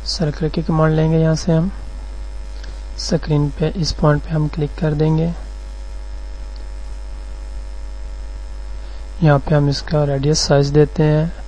Circle की command लेंगे। यहाँ से हम स्क्रीन पे इस पॉइंट पे हम क्लिक कर देंगे। यहाँ पे हम इसका रेडियस साइज देते हैं